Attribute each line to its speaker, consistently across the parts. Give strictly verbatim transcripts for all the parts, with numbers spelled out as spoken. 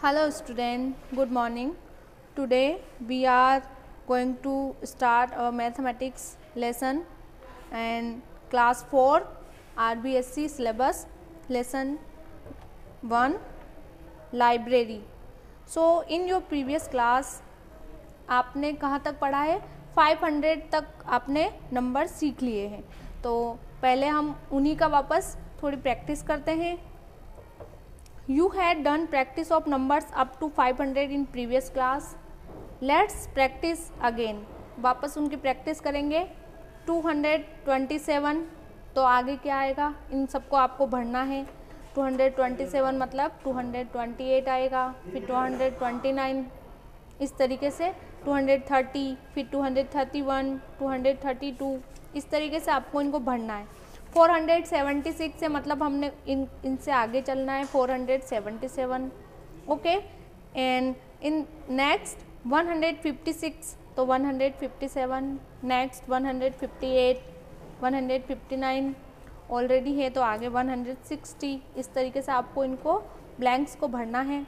Speaker 1: Hello student, good morning. Today we are going to start our mathematics lesson and class four R B S C syllabus lesson one library. So in your previous class आपने कहाँ तक पढ़ा है? पाँच सौ तक आपने number सीख लिए हैं. तो पहले हम उन्हीं का वापस थोड़ी प्रैक्टिस करते हैं. You had done practice of numbers up to five hundred in previous class. Let's practice again. वापस उनकी प्रैक्टिस करेंगे. दो सौ सत्ताईस तो आगे क्या आएगा? इन सबको आपको भरना है. दो सौ सत्ताईस मतलब दो सौ अट्ठाईस आएगा, फिर दो सौ उनतीस, इस तरीके से दो सौ तीस, फिर दो सौ इकतीस, दो सौ बत्तीस, इस तरीके से आपको इनको भरना है. चार सौ छिहत्तर से मतलब हमने इन इनसे आगे चलना है. चार सौ सतहत्तर ओके. एंड इन नेक्स्ट एक सौ छप्पन तो एक सौ सत्तावन, नेक्स्ट एक सौ अट्ठावन, एक सौ उनसठ ऑलरेडी है तो आगे एक सौ साठ. इस तरीके से आपको इनको ब्लैंक्स को भरना है.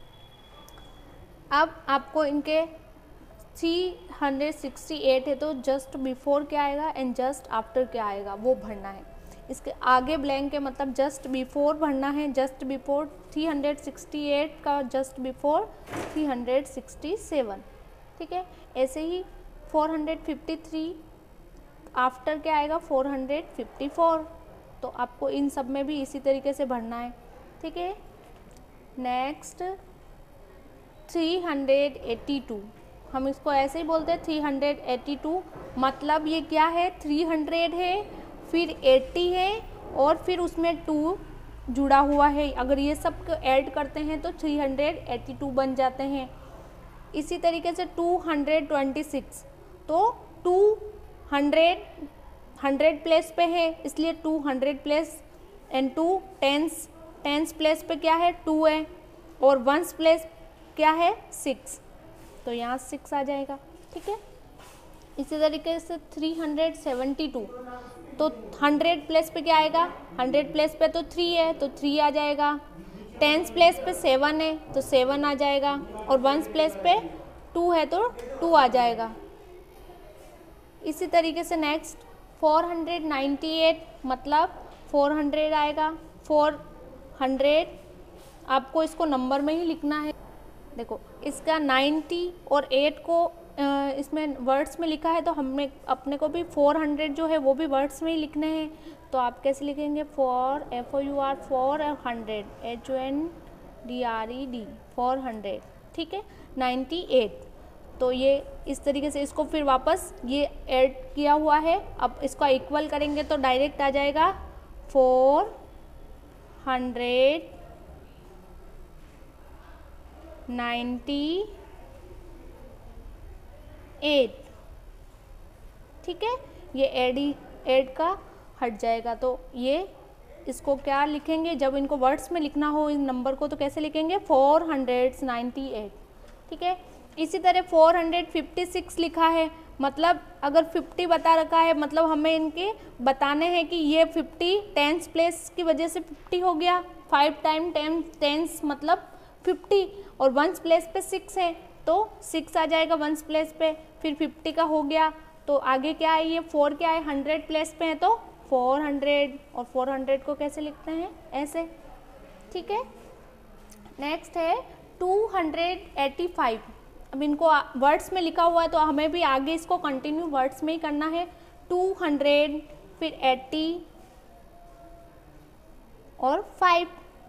Speaker 1: अब आपको इनके तीन सौ अड़सठ है तो जस्ट बिफोर क्या आएगा एंड जस्ट आफ्टर क्या आएगा वो भरना है. इसके आगे ब्लैंक है मतलब जस्ट बिफोर भरना है. जस्ट बिफोर तीन सौ अड़सठ का जस्ट बिफोर तीन सौ सड़सठ. ठीक है. ऐसे ही चार सौ तिरेपन आफ्टर क्या आएगा चार सौ चौवन. तो आपको इन सब में भी इसी तरीके से भरना है. ठीक है. नेक्स्ट तीन सौ बयासी हम इसको ऐसे ही बोलते हैं तीन सौ बयासी मतलब ये क्या है? तीन सौ है, फिर अस्सी है और फिर उसमें टू जुड़ा हुआ है. अगर ये सब ऐड करते हैं तो तीन सौ बयासी बन जाते हैं. इसी तरीके से दो सौ छब्बीस तो दो सौ हंड्रेड प्लेस पे है इसलिए दो सौ place and two tens tens place पे क्या है? टू है और वंस प्लेस क्या है? सिक्स. तो यहाँ सिक्स आ जाएगा. ठीक है. इसी तरीके से तीन सौ बहत्तर तो हंड्रेड प्लेस पे क्या आएगा? हंड्रेड प्लेस पे तो थ्री है तो थ्री आ जाएगा. टेंस प्लेस पे सेवन है तो सेवन आ जाएगा और वंस प्लेस पे टू है तो टू आ जाएगा. इसी तरीके से नेक्स्ट चार सौ अट्ठानवे मतलब चार सौ आएगा. चार सौ आपको इसको नंबर में ही लिखना है. देखो इसका नब्बे और आठ को इसमें वर्ड्स में लिखा है तो हमने अपने को भी चार सौ जो है वो भी वर्ड्स में ही लिखने हैं. तो आप कैसे लिखेंगे? Four F O U R four और hundred H O N D R E D four hundred. ठीक है. अट्ठानवे तो ये इस तरीके से इसको फिर वापस ये ऐड किया हुआ है. अब इसका इक्वल करेंगे तो डायरेक्ट आ जाएगा फोर हंड्रेड नाइन्टी एट. ठीक है. ये एड एड का हट जाएगा तो ये इसको क्या लिखेंगे? जब इनको वर्ड्स में लिखना हो इन नंबर को तो कैसे लिखेंगे? Four hundred ninety eight. ठीक है. इसी तरह फोर हंड्रेड फिफ्टी सिक्स लिखा है मतलब अगर फिफ्टी बता रखा है मतलब हमें इनके बताने हैं कि ये फिफ्टी टेंस प्लेस की वजह से फिफ्टी हो गया. फाइव टाइम टेन टेंस मतलब फिफ्टी और वंस प्लेस पे सिक्स है तो सिक्स आ जाएगा वंस प्लेस पे. फिर फिफ्टी का हो गया तो आगे क्या है? ये फोर क्या है? हंड्रेड प्लेस पे है तो फोर हंड्रेड और फोर हंड्रेड को कैसे लिखते हैं? ऐसे. ठीक है. नेक्स्ट है टू हंड्रेड एटी फाइव. अब इनको वर्ड्स में लिखा हुआ है तो हमें भी आगे इसको कंटिन्यू वर्ड्स में ही करना है. टू हंड्रेड फिर एटी और five.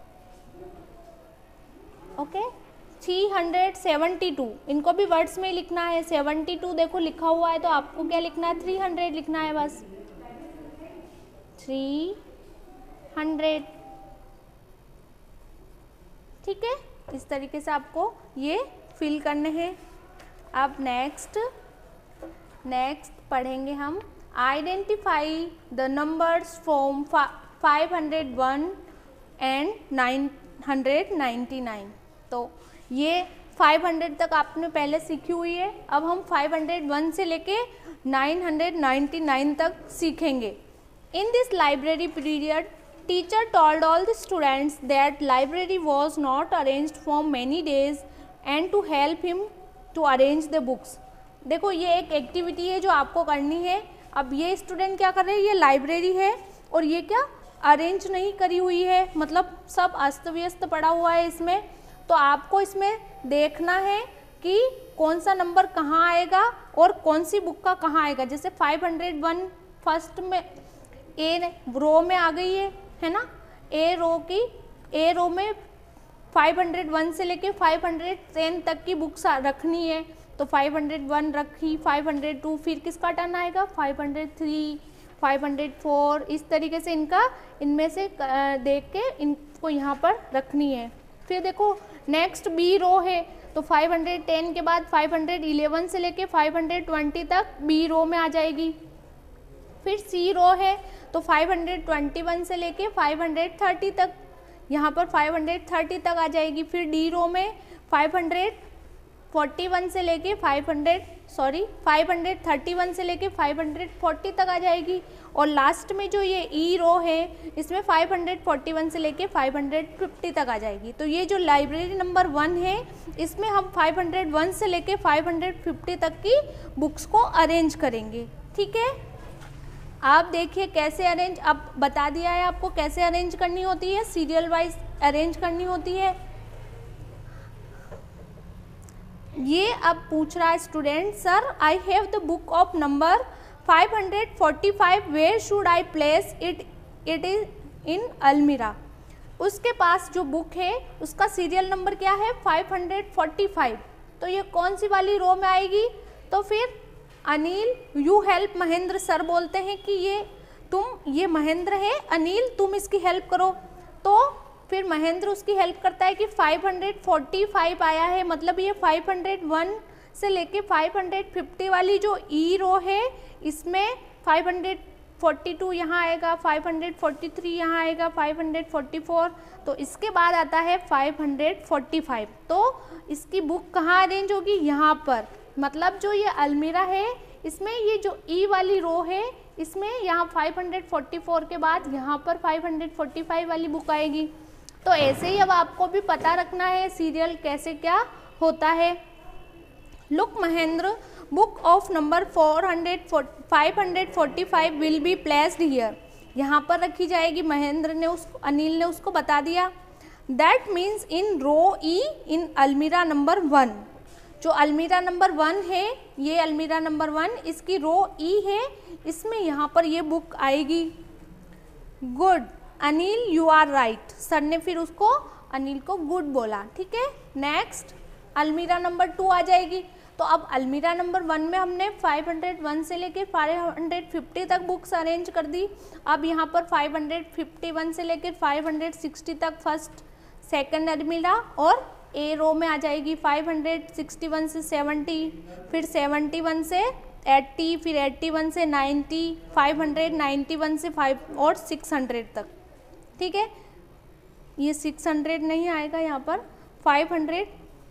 Speaker 1: Okay. Three hundred seventy two इनको भी वर्ड्स में ही लिखना है. सेवेंटी टू देखो लिखा हुआ है तो आपको क्या लिखना है? थ्री हंड्रेड लिखना है बस. Three hundred. ठीक है. इस तरीके से आपको ये फिल करने हैं. अब नेक्स्ट नेक्स्ट पढ़ेंगे हम identify the numbers from five hundred one and nine hundred ninety nine. तो ये पाँच सौ तक आपने पहले सीखी हुई है. अब हम पाँच सौ एक से लेके नौ सौ निन्यानवे तक सीखेंगे. In this library period teacher told all the students that library was not arranged for many days and to help him to arrange the books. देखो ये एक एक्टिविटी है जो आपको करनी है। अब ये स्टूडेंट क्या कर रहे हैं, ये लाइब्रेरी है और ये क्या अरेंज नहीं करी हुई है, मतलब सब अस्त व्यस्त पड़ा हुआ है इसमें। तो आपको इसमें देखना है कि कौन सा नंबर कहाँ आएगा और कौन सी बुक का कहाँ आएगा। जैसे फाइव हंड्रेड वन फर्स्ट में ए रो में आ गई है है ना, ए रो की ए रो में फाइव हंड्रेड वन से लेके फाइव हंड्रेड टेन तक की बुक्स रखनी है। तो फाइव हंड्रेड वन रखी, फाइव हंड्रेड टू, फिर किसका टर्न आएगा five hundred three, five hundred four, इस तरीके से इनका इनमें से देख के इनको यहाँ पर रखनी है। फिर देखो नेक्स्ट बी रो है, तो फाइव हंड्रेड टेन के बाद फाइव हंड्रेड इलेवन से लेके फाइव हंड्रेड ट्वेंटी तक बी रो में आ जाएगी। फिर सी रो है, तो फाइव हंड्रेड ट्वेंटी वन से लेके फाइव हंड्रेड थर्टी तक यहाँ पर फाइव हंड्रेड थर्टी तक आ जाएगी। फिर डी रो में फाइव हंड्रेड फोर्टी वन से लेके five hundred sorry five hundred thirty one से लेके फाइव हंड्रेड फोर्टी तक आ जाएगी। और लास्ट में जो ये ई रो है इसमें फाइव हंड्रेड फोर्टी वन से लेके फाइव हंड्रेड फिफ्टी तक आ जाएगी। तो ये जो लाइब्रेरी नंबर वन है इसमें हम फाइव हंड्रेड वन से लेके फाइव हंड्रेड फिफ्टी तक की बुक्स को अरेंज करेंगे। ठीक है, आप देखिए कैसे अरेंज, अब बता दिया है आपको कैसे अरेंज करनी होती है, सीरियल वाइज अरेंज करनी होती है। ये अब पूछ रहा है student, sir I have the book of number five hundred forty five, where should I place it it is in अलमीरा। उसके पास जो बुक है उसका सीरियल नंबर क्या है फाइव हंड्रेड फोर्टी फाइव, तो ये कौन सी वाली रो में आएगी। तो फिर Anil you help Mahendra, sir बोलते हैं कि ये तुम ये महेंद्र है, अनिल तुम इसकी हेल्प करो। तो फिर महेंद्र उसकी हेल्प करता है कि फाइव हंड्रेड फोर्टी फाइव आया है, मतलब ये फाइव हंड्रेड वन से लेके फाइव हंड्रेड फिफ्टी वाली जो ई रो है इसमें फाइव हंड्रेड फोर्टी टू यहाँ आएगा, फाइव हंड्रेड फोर्टी थ्री यहाँ आएगा, फाइव हंड्रेड फोर्टी फोर, तो इसके बाद आता है फाइव हंड्रेड फोर्टी फाइव। तो इसकी बुक कहाँ अरेंज होगी, यहाँ पर। मतलब जो ये अलमीरा है इसमें ये जो ई वाली रो है इसमें यहाँ फाइव हंड्रेड फोर्टी फोर के बाद यहाँ पर फाइव हंड्रेड फोर्टी फाइव वाली बुक आएगी। तो ऐसे ही अब आपको भी पता रखना है सीरियल कैसे क्या होता है। Look Mahendra, book of number four hundred five hundred forty five will be placed here, यहाँ पर रखी जाएगी। महेंद्र ने उस अनिल ने उसको बता दिया। दैट मीन्स इन रो ई इन अलमीरा नंबर वन, जो अलमीरा नंबर वन है ये अलमीरा नंबर वन इसकी रो ई है, इसमें यहाँ पर ये बुक आएगी। Good Anil you are right, sir ने फिर उसको अनिल को गुड बोला। ठीक है, नेक्स्ट अलमीरा नंबर टू आ जाएगी। तो अब अलमीरा नंबर वन में हमने फाइव हंड्रेड वन से लेके फाइव हंड्रेड फिफ्टी तक बुक्स अरेंज कर दी। अब यहाँ पर फाइव हंड्रेड फिफ्टी वन से लेकर फाइव हंड्रेड सिक्सटी तक फर्स्ट सेकंड अलमीरा, और ए रो में आ जाएगी फाइव हंड्रेड सिक्सटी वन से सेवेंटी, फिर सेवेंटी वन से एट्टी, फिर एट्टी वन से ninety, five hundred ninety one से फाइव और सिक्स हंड्रेड तक। ठीक है, ये सिक्स हंड्रेड नहीं आएगा यहाँ पर, फाइव हंड्रेड,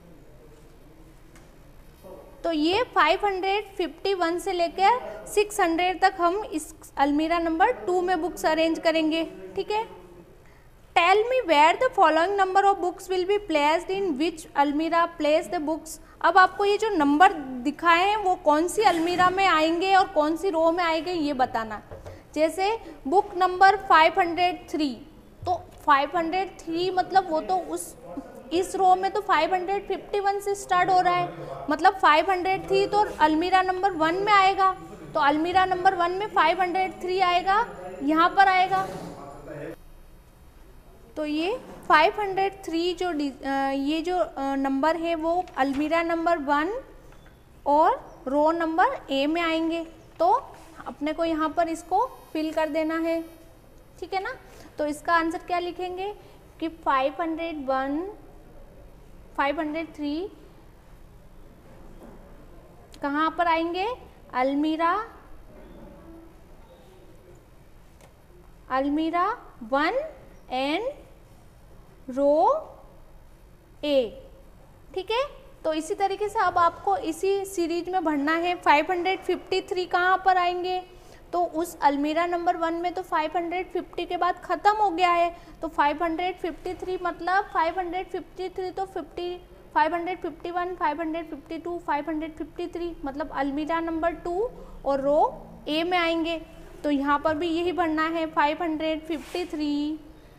Speaker 1: तो ये फाइव हंड्रेड फिफ्टी वन से लेकर सिक्स हंड्रेड तक हम इस अलमीरा नंबर टू में बुक्स अरेंज करेंगे। ठीक है, tell me where the following number of books will be placed in which अलमीरा प्लेस द बुक्स। अब आपको ये जो नंबर दिखाए हैं वो कौन सी अलमीरा में आएंगे और कौन सी रो में आएंगे ये बताना। जैसे book number five hundred three, तो फाइव हंड्रेड थ्री मतलब वो तो उस इस रो में तो फाइव हंड्रेड फिफ्टी वन से स्टार्ट हो रहा है, मतलब फाइव हंड्रेड थ्री तो अलमीरा नंबर वन में आएगा, तो अलमीरा नंबर वन में फाइव हंड्रेड थ्री आएगा, यहाँ पर आएगा। तो ये फाइव हंड्रेड थ्री जो ये जो नंबर है वो अलमीरा नंबर वन और रो नंबर ए में आएंगे। तो अपने को यहाँ पर इसको फिल कर देना है। ठीक है ना, तो इसका आंसर क्या लिखेंगे कि five hundred one, five hundred three कहाँ पर आएंगे, अलमीरा अलमीरा वन एंड रो ए। ठीक है, तो इसी तरीके से अब आपको इसी सीरीज में भरना है। फाइव हंड्रेड फिफ्टी थ्री कहाँ पर आएंगे, तो उस अलमीरा नंबर वन में तो फाइव हंड्रेड फिफ्टी के बाद ख़त्म हो गया है, तो फाइव हंड्रेड फिफ्टी थ्री मतलब फाइव हंड्रेड फिफ्टी थ्री तो fifty five hundred fifty one, five hundred fifty two, five hundred fifty three मतलब अलमीरा नंबर टू और रो ए में आएंगे। तो यहाँ पर भी यही भरना है, फाइव हंड्रेड फिफ्टी थ्री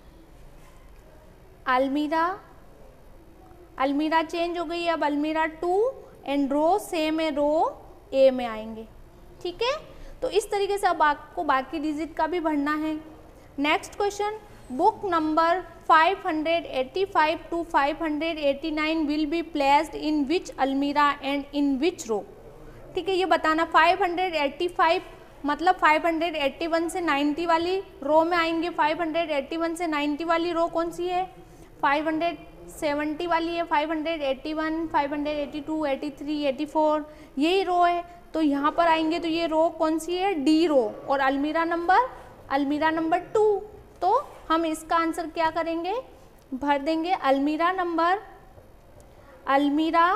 Speaker 1: अलमीरा अलमीरा चेंज हो गई, अब अलमीरा टू एंड रो सेम है, रो ए में आएंगे। ठीक है, तो इस तरीके से अब आपको बाकी डिजिट का भी भरना है। Next question, book number five hundred eighty five two five hundred eighty nine will be placed in which अलमीरा एंड इन विच रो। ठीक है, ये बताना। फाइव हंड्रेड एटी फाइव मतलब फाइव हंड्रेड एटी वन से नाइन्टी वाली row में आएंगे। फाइव हंड्रेड एटी वन से नाइन्टी वाली रो कौन सी है? फाइव हंड्रेड सेवेंटी वाली है। Five hundred eighty one, five hundred eighty two, eighty three, eighty four यही रो है। तो यहाँ पर आएंगे तो ये रो कौन सी है? D row. और अलमीरा नंबर अलमीरा नंबर टू, तो हम इसका आंसर क्या करेंगे? भर देंगे अलमीरा नंबर अलमीरा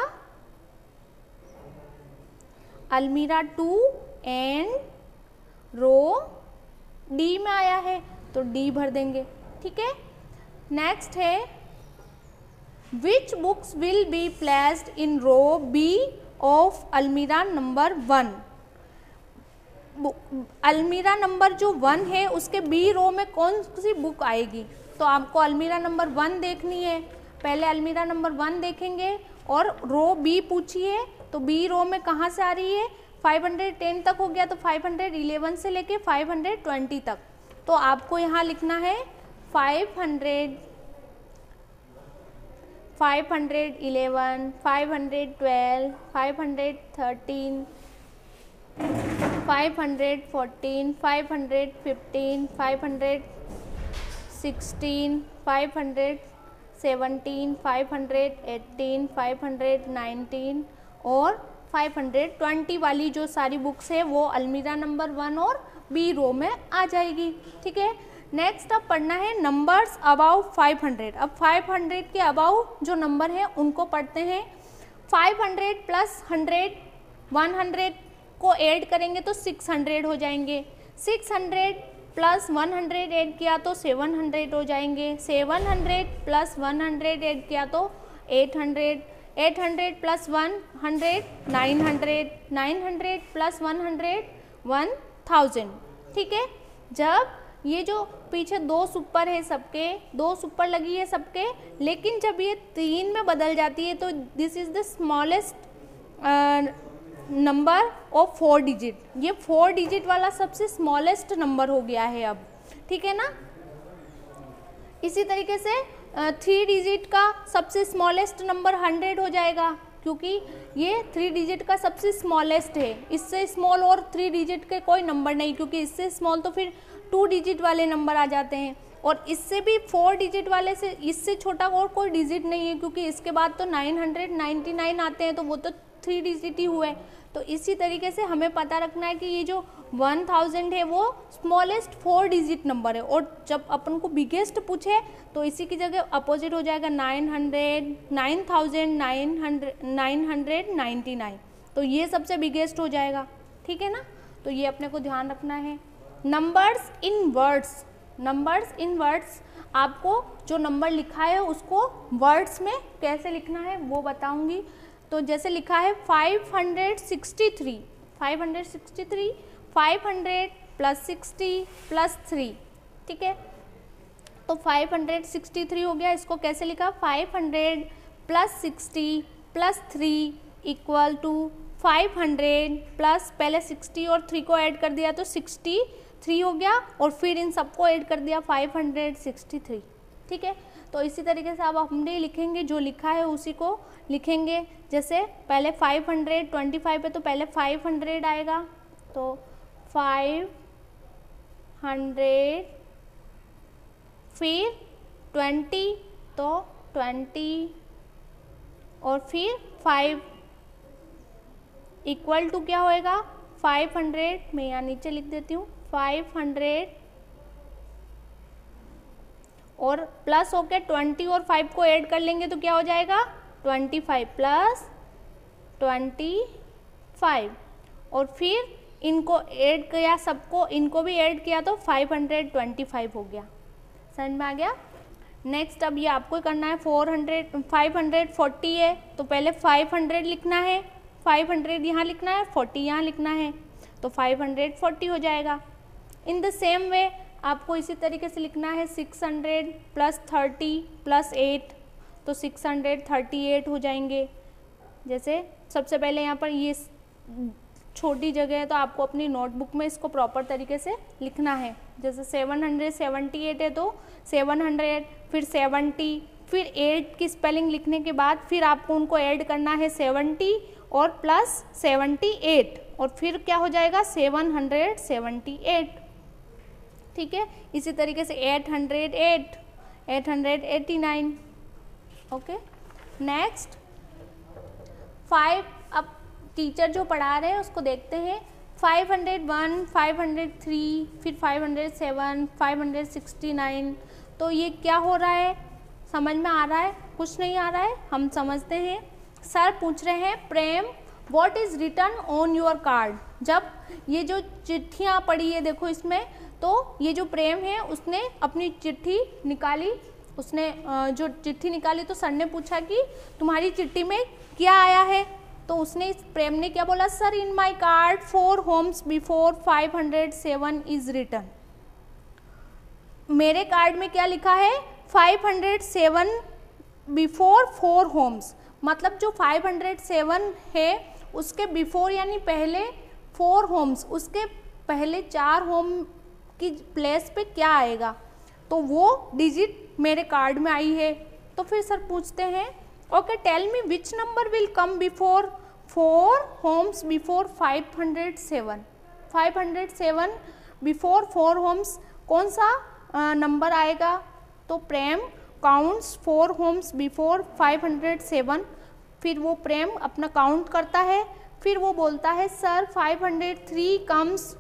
Speaker 1: अलमीरा टू एंड रो डी में आया है तो डी भर देंगे। ठीक है, नेक्स्ट है which books will be placed in row B of अलमीरा नंबर वन। अलमीरा नंबर जो वन है उसके बी रो में कौन सी बुक आएगी? तो आपको अलमीरा नंबर वन देखनी है। पहले अलमीरा नंबर वन देखेंगे और रो बी पूछिए तो बी रो में कहाँ से आ रही है? फाइव हंड्रेड टेन तक हो गया तो फाइव हंड्रेड इलेवन से लेके फाइव हंड्रेड ट्वेंटी तक। तो आपको यहाँ लिखना है five hundred five hundred eleven, five hundred twelve, five hundred thirteen, five hundred fourteen, five hundred fifteen, five hundred sixteen, five hundred seventeen, five hundred eighteen, five hundred nineteen और five hundred twenty वाली जो सारी books है वो अलमीरा number one और B row में आ जाएगी। ठीक है, नेक्स्ट अब पढ़ना है नंबर्स अबाउ फाइव हंड्रेड। अब फाइव हंड्रेड के अबाउ जो नंबर हैं उनको पढ़ते हैं। Five hundred plus hundred one hundred को ऐड करेंगे तो सिक्स हंड्रेड हो जाएंगे। Six hundred plus one hundred add किया तो सेवन हंड्रेड हो जाएंगे। Seven hundred plus one hundred add किया तो eight hundred. Eight hundred plus one hundred nine hundred. Nine hundred plus one hundred one thousand. ठीक है, जब ये जो पीछे दो सुपर है सबके, दो सुपर लगी है सबके, लेकिन जब ये तीन में बदल जाती है तो this is the smallest number of four digit. ये फोर डिजिट वाला सबसे स्मॉलेस्ट नंबर हो गया है अब। ठीक है ना, इसी तरीके से थ्री डिजिट का सबसे स्मॉलेस्ट नंबर हंड्रेड हो जाएगा क्योंकि ये थ्री डिजिट का सबसे स्मॉलेस्ट है। इससे स्मॉल और थ्री डिजिट के कोई नंबर नहीं, क्योंकि इससे स्मॉल तो फिर टू डिजिट वाले नंबर आ जाते हैं और इससे भी फोर डिजिट वाले से इससे छोटा और कोई डिजिट नहीं है, क्योंकि इसके बाद तो नाइन हंड्रेड नाइन्टी नाइन आते हैं तो वो तो थ्री डिजिट ही हुए। तो इसी तरीके से हमें पता रखना है कि ये जो वन थाउजेंड है वो स्मॉलेस्ट फोर डिजिट नंबर है और जब अपन को बिगेस्ट पूछे तो इसी की जगह अपोजिट हो जाएगा nine hundred nine thousand nine hundred nine hundred ninety nine. तो ये सबसे बिगेस्ट हो जाएगा। ठीक है ना, तो ये अपने को ध्यान रखना है। Numbers in words. Numbers in words, आपको जो नंबर लिखा है उसको वर्ड्स में कैसे लिखना है वो बताऊंगी। तो जैसे लिखा है five hundred sixty three, five hundred sixty three, five hundred plus sixty plus three. ठीक है, तो फाइव हंड्रेड सिक्सटी थ्री हो गया। इसको कैसे लिखा? Five hundred plus sixty plus three equal to five hundred plus पहले सिक्सटी और थ्री को ऐड कर दिया तो सिक्सटी थ्री हो गया और फिर इन सबको ऐड कर दिया फाइव हंड्रेड सिक्सटी थ्री। ठीक है, तो इसी तरीके से अब हमने लिखेंगे, जो लिखा है उसी को लिखेंगे। जैसे पहले फाइव हंड्रेड ट्वेंटी फाइव है तो पहले फाइव हंड्रेड आएगा, तो फाइव हंड्रेड फिर ट्वेंटी तो ट्वेंटी और फिर फाइव इक्वल टू क्या होएगा? फाइव हंड्रेड, मैं यहाँ नीचे लिख देती हूँ, फाइव हंड्रेड और प्लस होके ट्वेंटी और फाइव को ऐड कर लेंगे तो क्या हो जाएगा? Twenty five plus twenty five और फिर इनको ऐड किया सबको, इनको भी ऐड किया तो फाइव हंड्रेड ट्वेंटी फाइव हो गया। समझ में आ गया। नेक्स्ट अब ये आपको करना है four hundred five hundred forty है तो पहले फाइव हंड्रेड लिखना है, फाइव हंड्रेड यहाँ लिखना है, फोर्टी यहाँ लिखना है, तो फाइव हंड्रेड फोर्टी हो जाएगा। इन द सेम वे आपको इसी तरीके से लिखना है six hundred plus thirty plus eight, तो सिक्स हंड्रेड थर्टी एट हो जाएंगे। जैसे सबसे पहले यहाँ पर ये छोटी जगह है तो आपको अपनी नोटबुक में इसको प्रॉपर तरीके से लिखना है। जैसे सेवन हंड्रेड सेवेंटी एट है तो सेवन हंड्रेड फिर सेवेंटी फिर एट की स्पेलिंग लिखने के बाद फिर आपको उनको ऐड करना है सेवेंटी और प्लस सेवेंटी एट और फिर क्या हो जाएगा सेवन हंड्रेड सेवेंटी एट। ठीक है, इसी तरीके से eight hundred eight, eight hundred eighty nine. Okay, next five, अब टीचर जो पढ़ा रहे हैं उसको देखते हैं। Five hundred one, five hundred three, फिर five hundred seven, five hundred sixty nine, तो ये क्या हो रहा है, समझ में आ रहा है? कुछ नहीं आ रहा है, हम समझते हैं। सर पूछ रहे हैं Prem what is written on your card. जब ये जो चिट्ठियाँ पड़ी है देखो इसमें, तो ये जो प्रेम है उसने अपनी चिट्ठी निकाली, उसने जो चिट्ठी निकाली तो सर ने पूछा कि तुम्हारी चिट्ठी में क्या आया है, तो उसने प्रेम ने क्या बोला, sir in my card four homes before five hundred seven is written. मेरे कार्ड में क्या लिखा है, five hundred seven before four homes, मतलब जो फाइव हंड्रेड सेवन है उसके बिफोर यानी पहले फोर होम्स, उसके पहले चार होम की प्लेस पे क्या आएगा, तो वो डिजिट मेरे कार्ड में आई है। तो फिर सर पूछते हैं okay tell me which number will come before four homes before five hundred seven. Five hundred seven before four homes कौन सा नंबर आएगा, तो Prem counts four homes before five hundred seven, फिर वो प्रेम अपना काउंट करता है, फिर वो बोलता है sir five hundred three comes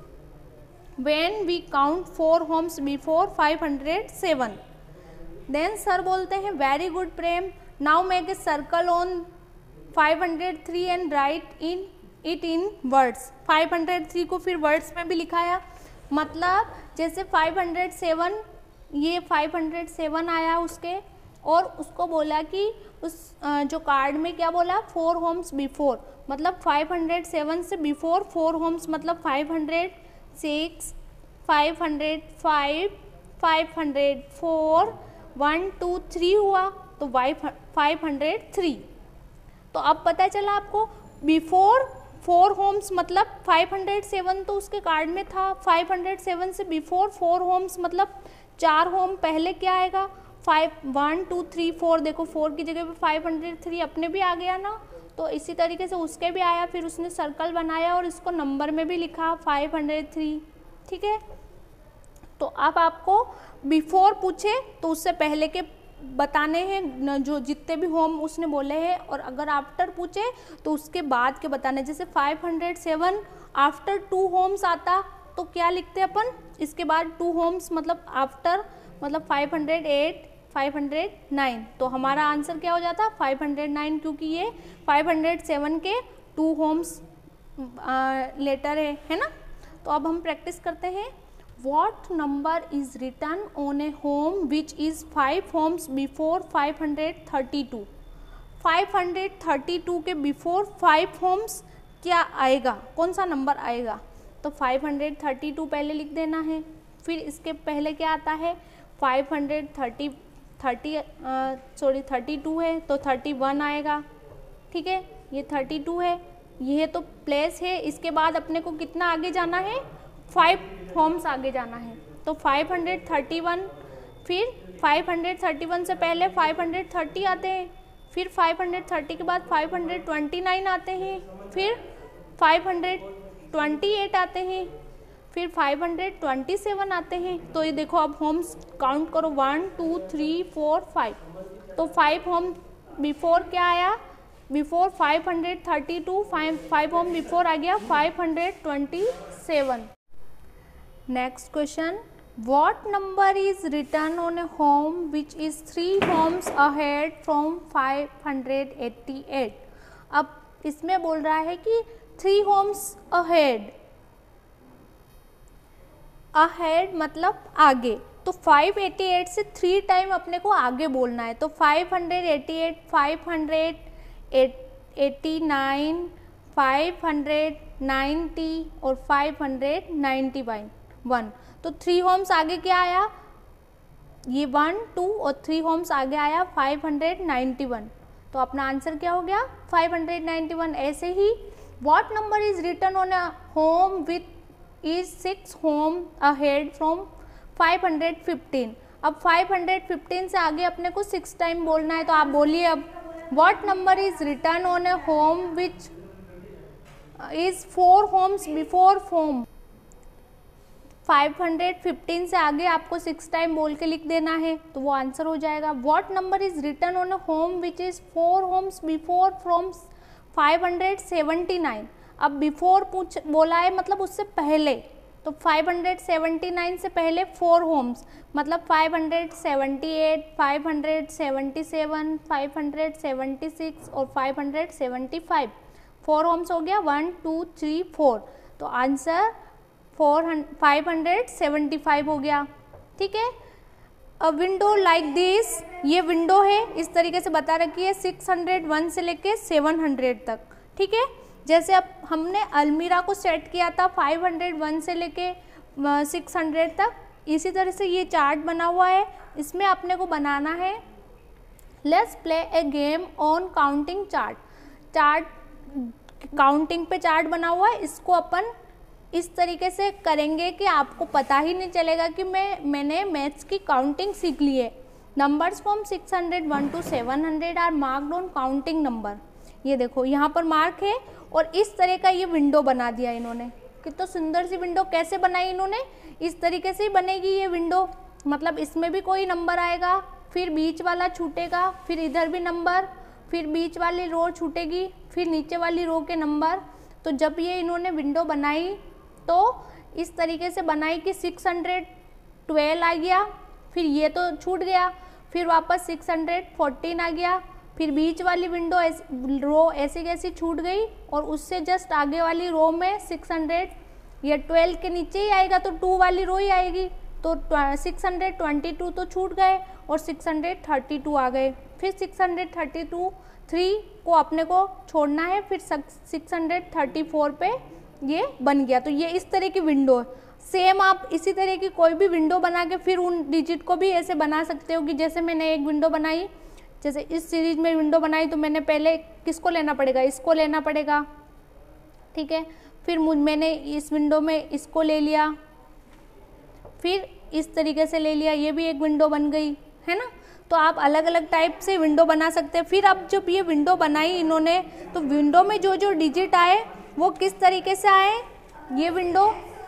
Speaker 1: when we count four homes before five hundred seven. Then sir बोलते हैं very good Prem, now make a circle on five hundred three and write in it in words. Five hundred three को फिर words में भी लिखाया, मतलब जैसे five hundred seven, ये फाइव हंड्रेड सेवन आया उसके, और उसको बोला कि उस जो कार्ड में क्या बोला, फोर होम्स बिफोर, मतलब फाइव हंड्रेड सेवन से बिफोर फोर होम्स, मतलब five hundred six, five hundred five, five hundred four, one two three हुआ तो फाइव हंड्रेड थ्री। तो अब पता चला आपको बिफोर फोर होम्स मतलब फाइव हंड्रेड सेवन तो उसके कार्ड में था, फाइव हंड्रेड सेवन से बिफोर फोर होम्स मतलब चार होम पहले क्या आएगा, five, one two three four, देखो फोर की जगह पे फाइव हंड्रेड थ्री अपने भी आ गया ना, तो इसी तरीके से उसके भी आया, फिर उसने सर्कल बनाया और इसको नंबर में भी लिखा फाइव हंड्रेड थ्री। ठीक है, तो अब आपको बिफोर पूछे तो उससे पहले के बताने हैं जो जितने भी होम उसने बोले हैं, और अगर आफ्टर पूछे तो उसके बाद के बताने। जैसे five hundred seven after two homes आता तो क्या लिखते हैं अपन, इसके बाद टू होम्स मतलब आफ्टर, मतलब five hundred eight, five hundred nine, तो हमारा आंसर क्या हो जाता फाइव हंड्रेड नाइन, क्योंकि ये फाइव हंड्रेड सेवन के टू होम्स लेटर है है ना। तो अब हम प्रैक्टिस करते हैं। What number is written on a home which is five homes before five hundred thirty-two? Five hundred thirty two के बिफोर फाइव होम्स क्या आएगा, कौन सा नंबर आएगा, तो फाइव हंड्रेड थर्टी टू पहले लिख देना है, फिर इसके पहले क्या आता है five hundred thirty thirty sorry thirty two है तो थर्टी वन आएगा। ठीक है, ये थर्टी टू है, ये तो प्लेस है, इसके बाद अपने को कितना आगे जाना है, फाइव होम्स आगे जाना है, तो फाइव हंड्रेड थर्टी वन, फिर फाइव हंड्रेड थर्टी वन से पहले फाइव हंड्रेड थर्टी आते हैं, फिर फाइव हंड्रेड थर्टी के बाद फाइव हंड्रेड ट्वेंटी नाइन आते हैं, फिर फाइव हंड्रेड ट्वेंटी एट आते हैं, फिर फाइव हंड्रेड ट्वेंटी सेवन आते हैं। तो ये देखो अब होम्स काउंट करो, one two three four five, तो फाइव होम बिफोर क्या आया, before five hundred thirty two, five five home before आ गया five hundred twenty seven. Next question, what number is written on a home which is three homes ahead from five hundred eighty eight? अब इसमें बोल रहा है कि three Holmes ahead, ahead मतलब आगे, तो फाइव एटी एट से थ्री टाइम अपने को आगे बोलना है। तो five eighty eight, five eighty nine, five ninety और फाइव नाइंटी वन। तो थ्री होम्स आगे क्या आया, ये वन टू और थ्री होम्स आगे आया फाइव नाइंटी वन। तो अपना आंसर क्या हो गया, फाइव नाइंटी वन। ऐसे ही what number is written on a home with is six home ahead from five fifteen. अब फाइव फिफ्टीन से आगे अपने को सिक्स टाइम बोलना है। तो आप बोलिए अब, what number is written on a home which is four homes before home. Five fifteen से आगे आपको सिक्स टाइम बोल के लिख देना है, तो वो आंसर हो जाएगा। What number is written on a home which is four homes before from five seventy nine. अब बिफोर पूछ बोला है मतलब उससे पहले, तो फाइव सेवेंटी नाइन से पहले फोर होम्स मतलब five seventy eight, five seventy seven, five seventy six और five seventy five. Four homes हो गया, वन टू थ्री फोर। तो answer four five seventy five हो गया। ठीक है, अ विंडो लाइक दिस, ये विंडो है इस तरीके से बता रखी है सिक्स हंड्रेड वन से लेके सेवन हंड्रेड तक। ठीक है, जैसे अब हमने अलमीरा को सेट किया था फाइव हंड्रेड वन से लेके सिक्स हंड्रेड तक, इसी तरह से ये चार्ट बना हुआ है, इसमें अपने को बनाना है। Let's play a game on counting chart. Chart counting पे चार्ट बना हुआ है, इसको अपन इस तरीके से करेंगे कि आपको पता ही नहीं चलेगा कि मैं मैंने मैथ्स की काउंटिंग सीख ली है। Numbers from six hundred one two seven hundred are marked on counting number. ये देखो यहाँ पर मार्क है और इस तरह का ये विंडो बना दिया इन्होंने। कितना सुंदर सी विंडो कैसे बनाई इन्होंने, इस तरीके से ही बनेगी ये विंडो। मतलब इसमें भी कोई नंबर आएगा, फिर बीच वाला छूटेगा, फिर इधर भी नंबर, फिर बीच वाली रो छूटेगी, फिर नीचे वाली रो के नंबर। तो जब ये इन्होंने विंडो बनाई तो इस तरीके से बनाई कि सिक्स हंड्रेड ट्वेल्व आ गया, फिर ये तो छूट गया, फिर वापस सिक्स हंड्रेड फोर्टीन आ गया, फिर बीच वाली विंडो रो ऐसी कैसी छूट गई और उससे जस्ट आगे वाली रो में सिक्स हंड्रेड, ये ट्वेल्व के नीचे ही आएगा तो टू वाली रो ही आएगी, तो सिक्स हंड्रेड ट्वेंटी टू तो छूट गए और सिक्स हंड्रेड थर्टी टू आ गए। फिर six hundred thirty two three को अपने को छोड़ना है, फिर सिक्स हंड्रेड थर्टी फोर पे ये बन गया। तो ये इस तरह की विंडो है। सेम आप इसी तरह की कोई भी विंडो बना के फिर उन डिजिट को भी ऐसे बना सकते हो कि जैसे मैंने एक विंडो बनाई, जैसे इस सीरीज में विंडो बनाई तो मैंने पहले किसको लेना पड़ेगा, इसको लेना पड़ेगा। ठीक है, फिर मुझ मैंने इस विंडो में इसको ले लिया, फिर इस तरीके से ले लिया, ये भी एक विंडो बन गई है ना। तो आप अलग अलग टाइप से विंडो बना सकते हैं। फिर अब जब ये विंडो बनाई इन्होंने तो विंडो में जो जो डिजिट आए वो किस तरीके से आए, ये विंडो,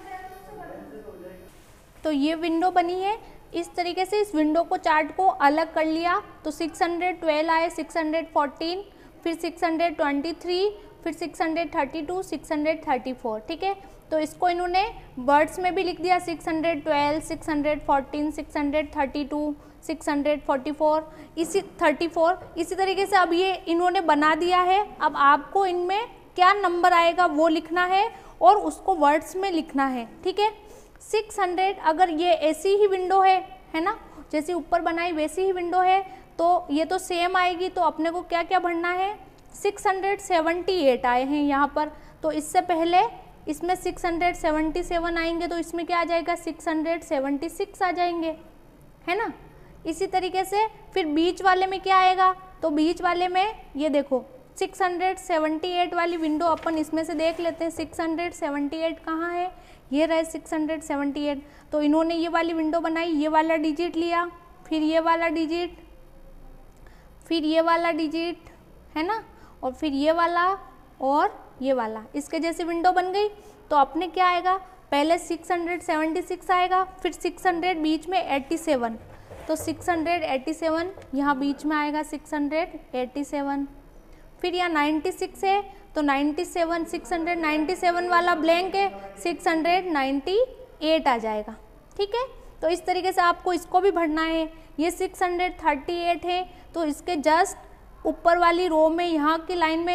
Speaker 1: तो ये विंडो बनी है इस तरीके से। इस विंडो को चार्ट को अलग कर लिया तो सिक्स हंड्रेड ट्वेल्व आए, सिक्स हंड्रेड फोर्टीन, फिर सिक्स हंड्रेड ट्वेंटी थ्री, फिर six hundred thirty two, six hundred thirty four. ठीक है, तो इसको इन्होंने वर्ड्स में भी लिख दिया, six hundred twelve, six hundred fourteen, six hundred thirty two, six hundred forty four, इसी थर्टी फोर इसी तरीके से अब ये इन्होंने बना दिया है। अब आपको इनमें क्या नंबर आएगा वो लिखना है और उसको वर्ड्स में लिखना है। ठीक है, सिक्स हंड्रेड अगर ये ऐसी ही विंडो है है ना, जैसे ऊपर बनाई वैसी ही विंडो है तो ये तो सेम आएगी। तो अपने को क्या क्या भरना है, सिक्स हंड्रेड सेवेंटी एट आए हैं यहाँ पर, तो इससे पहले इसमें सिक्स हंड्रेड सेवेंटी सेवन आएंगे तो इसमें क्या आ जाएगा, सिक्स हंड्रेड सेवेंटी सिक्स आ जाएंगे, है ना। इसी तरीके से फिर बीच वाले में क्या आएगा, तो बीच वाले में ये देखो सिक्स हंड्रेड सेवेंटी एट वाली विंडो अपन इसमें से देख लेते हैं। सिक्स हंड्रेड सेवेंटी एट कहाँ है, ये रहे सिक्स हंड्रेड सेवेंटी एट। तो इन्होंने ये वाली विंडो बनाई, ये वाला डिजिट लिया, फिर ये वाला डिजिट, फिर ये वाला डिजिट, है ना, और फिर ये वाला और ये वाला, इसके जैसे विंडो बन गई। तो अपने क्या आएगा, पहले सिक्स हंड्रेड सेवेंटी सिक्स आएगा, फिर सिक्स हंड्रेड बीच में एट्टी सेवन, तो सिक्स हंड्रेड एट्टी सेवन यहाँ बीच में आएगा सिक्स हंड्रेड एट्टी सेवन। फिर यहाँ नाइन्टी सिक्स है तो ninety seven, six hundred ninety seven वाला ब्लैंक है, सिक्स हंड्रेड नाइन्टी एट आ जाएगा। ठीक है, तो इस तरीके से आपको इसको भी भरना है। ये सिक्स हंड्रेड थर्टी एट है तो इसके जस्ट ऊपर वाली रो में यहाँ की लाइन में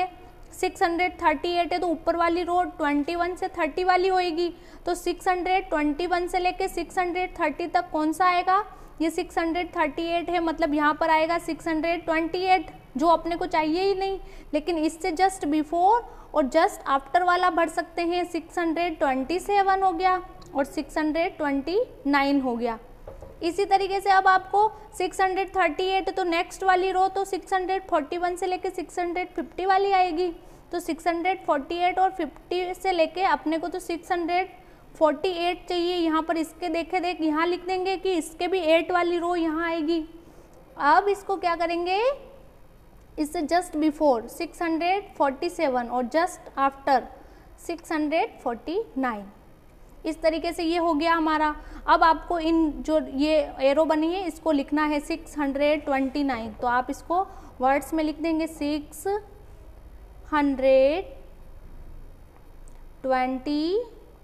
Speaker 1: सिक्स हंड्रेड थर्टी एट है तो ऊपर वाली रो ट्वेंटी वन से थर्टी वाली होएगी, तो सिक्स हंड्रेड ट्वेंटी वन से लेके सिक्स हंड्रेड थर्टी तक कौन सा आएगा, ये सिक्स हंड्रेड थर्टी एट है, मतलब यहाँ पर आएगा सिक्स हंड्रेड ट्वेंटी एट, जो अपने को चाहिए ही नहीं। लेकिन इससे जस्ट बिफोर और जस्ट आफ्टर वाला भर सकते हैं, सिक्स हंड्रेड ट्वेंटी सेवन हो गया और सिक्स हंड्रेड ट्वेंटी नाइन हो गया। इसी तरीके से अब आपको सिक्स हंड्रेड थर्टी एट तो नेक्स्ट वाली रो तो सिक्स हंड्रेड फोर्टी वन से लेके सिक्स हंड्रेड फिफ्टी वाली आएगी, तो सिक्स हंड्रेड फोर्टी एट और फिफ्टी से लेके अपने को तो सिक्स हंड्रेड फोर्टी एट चाहिए। यहाँ पर इसके देखे देख यहाँ लिख देंगे कि इसके भी एट वाली रो यहाँ आएगी। अब इसको क्या करेंगे, इससे just before six hundred forty seven और just after six hundred forty nine, इस तरीके से ये हो गया हमारा। अब आपको इन जो ये एरो बनी है इसको लिखना है सिक्स हंड्रेड ट्वेंटी नाइन, तो आप इसको वर्ड्स में लिख देंगे सिक्स हंड्रेड ट्वेंटी